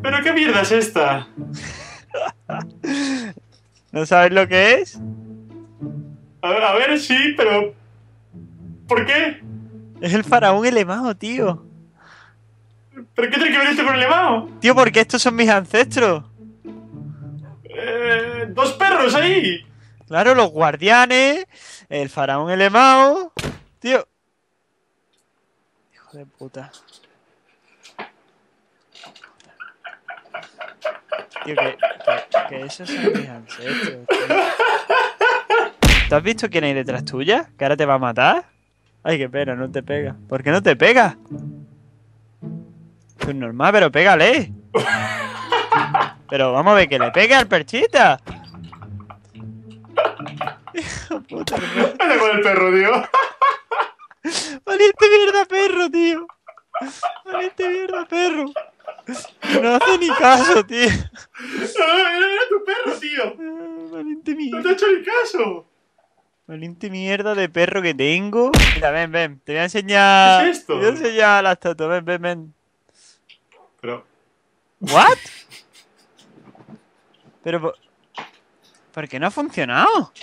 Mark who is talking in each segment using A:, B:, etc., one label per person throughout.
A: ¿Pero qué mierda es esta?
B: ¿No sabes lo que es?
A: A ver, sí, pero... ¿Por qué?
B: Es el faraón elemao, tío.
A: ¿Pero qué tiene que ver esto con el levado?
B: Tío, porque estos son mis ancestros.
A: Dos perros ahí.
B: Claro, los guardianes, el faraón elemao. Tío. Hijo de puta. Tío, que esos son mis ancestros, tío. ¿Tú has visto quién hay detrás tuya? ¿Que ahora te va a matar? Ay, qué pena, no te pega. ¿Por qué no te pega? Pues normal, pero pégale. Pero vamos a ver, que le pegue al perchita. Hijo de puta.
A: Anda con el perro, tío.
B: Valiente mierda perro, tío. Valiente mierda perro. No hace ni caso, tío.
A: Era tu perro, tío.
B: Valiente
A: No
B: mierda.
A: te ha hecho ni caso.
B: Valiente mierda de perro que tengo. Mira, ven, ven. Te voy a enseñar.
A: ¿Qué es esto?
B: Te voy a enseñar las fotos. Ven, ven, ven.
A: Pero...
B: ¿What? Pero... ¿Por qué no ha funcionado?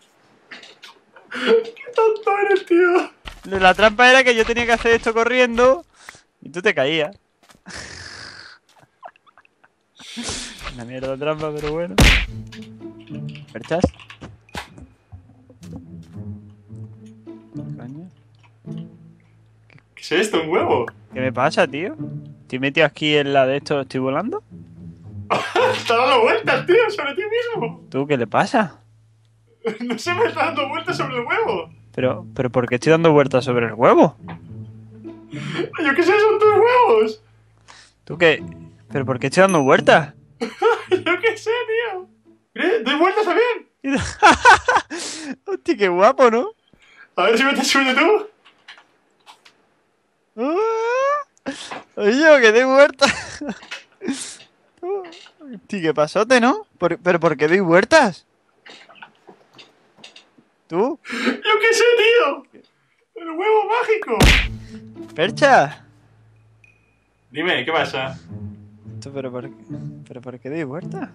A: ¡Qué tonto eres, tío!
B: La trampa era que yo tenía que hacer esto corriendo y tú te caías. Una mierda de trampa, pero bueno. ¿Perchas? Coño.
A: ¿Qué es esto? ¿Un huevo?
B: ¿Qué me pasa, tío? ¿Estoy metido aquí en la de esto? ¿Estoy volando?
A: Está dando vueltas, tío, sobre ti mismo.
B: ¿Tú qué le pasa?
A: No se me está dando vueltas sobre el huevo.
B: Pero ¿por qué estoy dando vueltas sobre el huevo?
A: Yo qué sé, son tus huevos.
B: ¿Tú qué? ¿Pero por qué estoy dando vueltas?
A: Yo qué sé, tío. Mira, doy vueltas también.
B: Hostia, qué guapo, ¿no?
A: A ver si me estás subiendo tú.
B: Oye, yo que doy vueltas. Hostia, qué pasote, ¿no? ¿Pero por qué doy vueltas? ¿Tú?
A: Yo qué sé, tío. El huevo mágico.
B: ¿Percha?
A: Dime, ¿qué pasa?
B: ¿Pero por qué doy vueltas?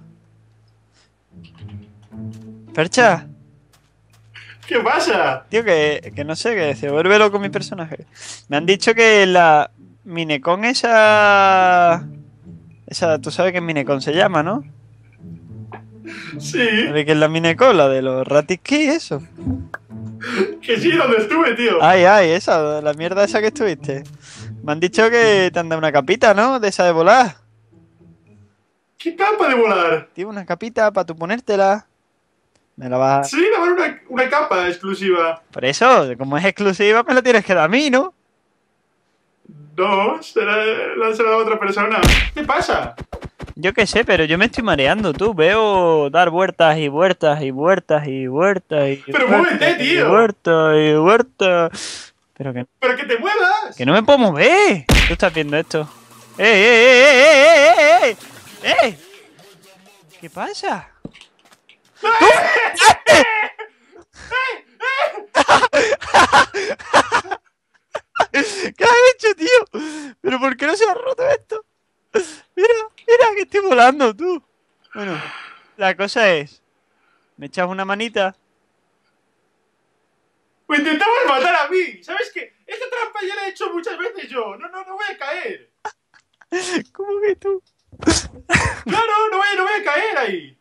B: ¿Percha?
A: ¿Qué pasa?
B: Tío, que no sé qué decir. Vuelve loco mi personaje. Me han dicho que la Minecon esa... Tú sabes que Minecon se llama, ¿no?
A: Sí.
B: ¿Sabes qué es la Minecon? La de los Ratiski, eso.
A: Que sí, donde estuve, tío.
B: Ay, esa, la mierda esa que estuviste. Me han dicho que te han dado una capita, ¿no? De esa de volar.
A: ¿Qué capa de volar?
B: Tío, una capita para tú ponértela. Me la vas a...
A: Sí, dar una capa exclusiva.
B: Por eso, como es exclusiva, me la tienes que dar a mí, ¿no?
A: No, la a otra persona. ¿Qué pasa?
B: Yo qué sé, pero yo me estoy mareando, tú. Veo dar vueltas y vueltas y vueltas y vueltas y
A: Pero
B: vueltas
A: muévete,
B: y
A: tío.
B: vueltas y vueltas.
A: ¡Pero que te muevas!
B: Que no me puedo mover. Tú estás viendo esto. ¡Eh! ¿Qué pasa? ¿Qué has hecho, tío? ¿Pero por qué no se ha roto esto? Mira, que estoy volando, tú. Bueno, la cosa es... ¿Me echas una manita?
A: ¡Me intentabas matar a mí! ¿Sabes qué? Esta trampa ya la he hecho muchas veces yo. No voy a caer.
B: ¿Cómo que tú?
A: Claro, no voy a caer ahí.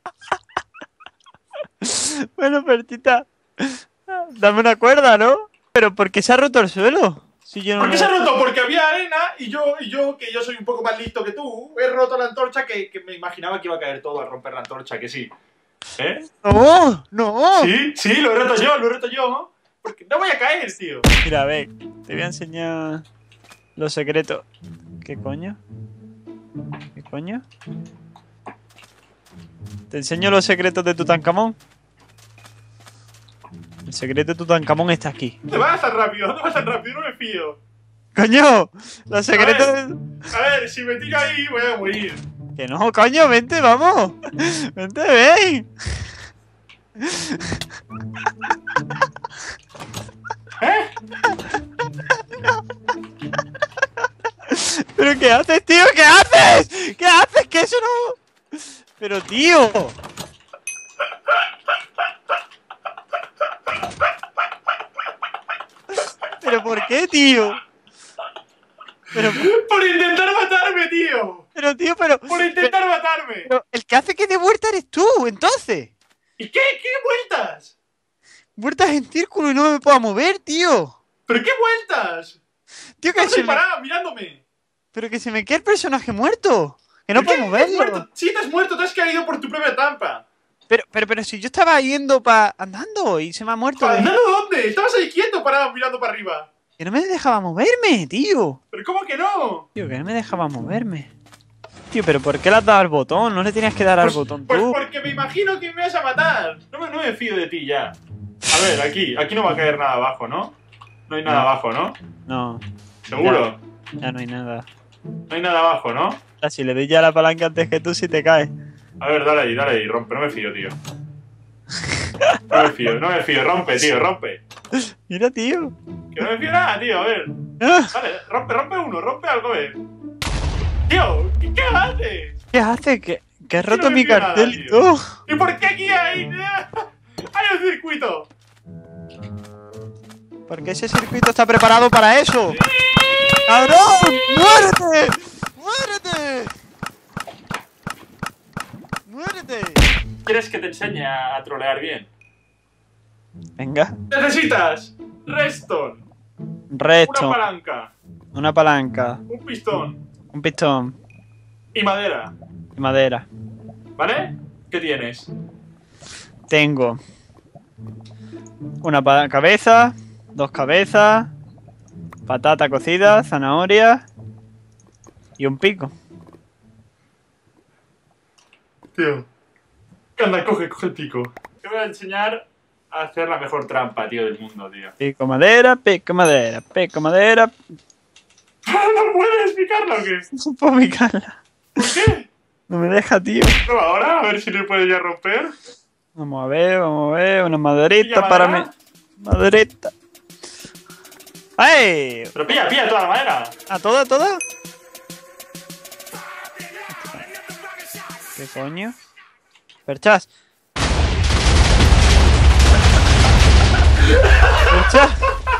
B: Bueno, Pertita, dame una cuerda, ¿no? ¿Pero por qué se ha roto el suelo? Si yo no
A: ¿Por qué
B: me-
A: se ha roto? Porque había arena y yo, que yo soy un poco más listo que tú, he roto la antorcha que me imaginaba que iba a caer todo al romper la antorcha, que sí. ¿Eh?
B: ¡No!
A: Sí, lo he roto yo. Porque no voy a caer, tío.
B: Mira, a ver, te voy a enseñar los secretos. ¿Qué coño? ¿Qué coño? Te enseño los secretos de Tutankamón. El secreto de Tutankamón está aquí.
A: ¿Dónde vas tan rápido? No me fío.
B: ¡Coño! Los secretos...
A: A ver, si me tiro ahí voy a morir.
B: Que no, coño, vente, vamos. Vente, ven.
A: ¿Eh?
B: ¿Pero qué haces, tío? ¿Qué haces? ¿Qué haces? que eso no... Pero, tío. ¿Pero por qué, tío? Pero...
A: ¡Por intentar matarme, tío!
B: Pero, tío, pero...
A: ¡Por intentar matarme!
B: Pero el que hace que dé vuelta eres tú, entonces.
A: ¿Y qué? ¿Qué vueltas?
B: Vueltas en círculo y no me puedo mover, tío.
A: ¿Pero qué vueltas?
B: Tío, que
A: Estás
B: se
A: ahí
B: me...
A: parado, mirándome.
B: Pero que se me queda el personaje muerto. Que no
A: ¿Pero
B: puedo
A: qué? ¿Has
B: moverlo.
A: muerto? Sí, te has muerto, te has caído por tu propia trampa.
B: Pero si yo estaba yendo andando y se me ha muerto.
A: ¿Andando dónde? Estabas ahí quieto, parado, mirando para arriba.
B: Que no me dejaba moverme, tío.
A: ¿Pero cómo que no?
B: Tío, que no me dejaba moverme. Tío, pero ¿por qué le has dado al botón? No le tenías que dar al botón
A: Pues
B: tú.
A: porque me imagino que me vas a matar. No me fío de ti ya. A ver, aquí no va a caer nada abajo, ¿no? No hay nada abajo, ¿no?
B: No,
A: ¿Seguro?
B: ya no hay nada.
A: No hay nada abajo, ¿no?
B: Si le doy ya la palanca antes que tú, si te caes.
A: A ver, dale ahí, rompe. No me fío, tío. No me fío, rompe, tío, rompe.
B: Mira, tío.
A: Que no me fío nada, tío, a ver.
B: Ah,
A: Vale, rompe uno, rompe algo, a ver. Tío, ¿qué haces?
B: ¿qué hace? Que has roto
A: no me
B: mi
A: fío nada,
B: cartel y
A: tío.
B: todo.
A: ¿Y por qué aquí hay? ¡Hay un circuito!
B: Porque ese circuito está preparado para eso. ¡Cabrón! ¡Muérete! ¡Muérete! ¡Muérete!
A: ¿Quieres que te enseñe a trolear bien?
B: Venga.
A: Necesitas redstone,
B: Resto.
A: una palanca,
B: Un
A: un pistón
B: pistón.
A: y madera,
B: Y madera.
A: ¿vale? ¿Qué tienes?
B: Tengo una cabeza, 2 cabezas, patata cocida, zanahoria y un pico.
A: Tío, anda, coge el pico. Te voy a enseñar a hacer la mejor trampa, tío, del mundo, tío.
B: Pico madera, pico madera, pico madera.
A: ¿No puedes picarla o qué?
B: No puedo picarla.
A: ¿Por qué?
B: No me deja, tío.
A: Prueba ahora, a ver si le puedes ya romper.
B: Vamos a ver, una
A: ¿Pilla
B: maderita para mí.
A: madera?
B: Maderita. ¡Ay!
A: Pero pilla toda la madera.
B: ¿A toda, toda? ¿Qué coño? Perchas. Perchas.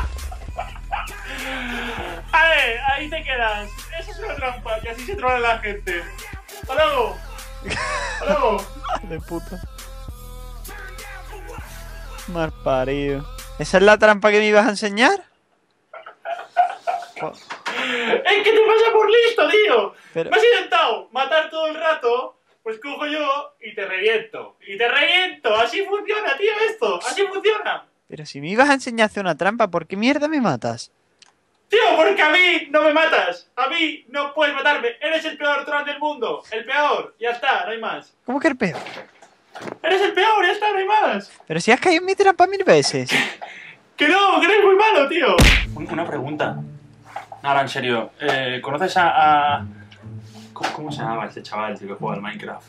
A: Ahí te quedas. Esa es una trampa, y así se trola la gente. ¡Hasta luego! ¡Hasta luego!
B: De puta. Mal parido. ¿Esa es la trampa que me ibas a enseñar?
A: ¡Es que te pasa por listo, tío!
B: Pero-
A: Me has intentado matar todo el rato, pues cojo yo y te reviento. ¡Y te reviento! ¡Así funciona, tío, esto! ¡Así funciona!
B: Pero si me ibas a enseñar a hacer una trampa, ¿por qué mierda me matas?
A: ¡Tío, porque a mí no me matas! ¡A mí no puedes matarme! ¡Eres el peor troll del mundo! ¡El peor! ¡Ya está! ¡No hay más!
B: ¿Cómo que el peor?
A: ¡Eres el peor! ¡Ya está! ¡No hay más!
B: Pero si has caído en mi trampa 1000 veces.
A: ¡Que no! ¡Que eres muy malo, tío! Una pregunta. Ahora, en serio. ¿Conoces a... ¿Cómo se llama este chaval, tío, que juega al Minecraft?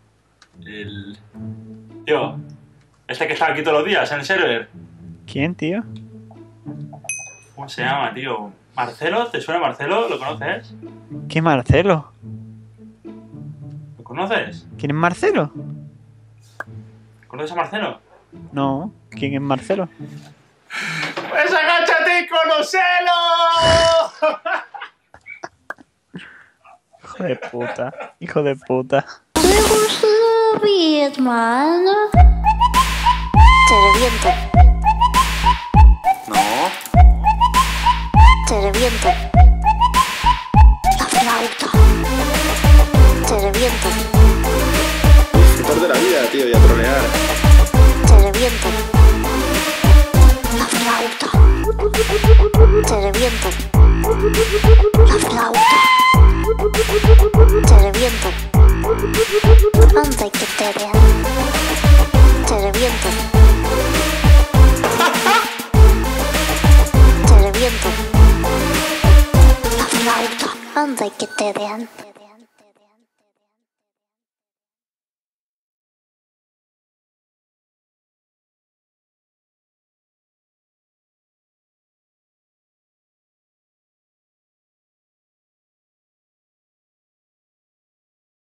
A: Tío, este que está aquí todos los días en el server.
B: ¿Quién, tío?
A: ¿Cómo se llama, tío? ¿Marcelo? ¿Te suena Marcelo? ¿Lo conoces?
B: ¿Qué Marcelo?
A: ¿Lo conoces?
B: ¿Quién es Marcelo?
A: ¿Conoces a Marcelo?
B: No. ¿Quién es Marcelo?
A: ¡Pues agáchate y conocelo!
B: Hijo de puta. Hijo de puta.
C: Me gusta mi hermano. Te reviento.
A: No.
C: Te reviento. La flauta. Te reviento.
D: Disfrutar de la vida, tío, y a trolear.
C: Te reviento. La flauta. Te reviento. La flauta. Te reviento. Anda y que te vean. Te reviento. Te reviento. La flauta. Anda y que te vean.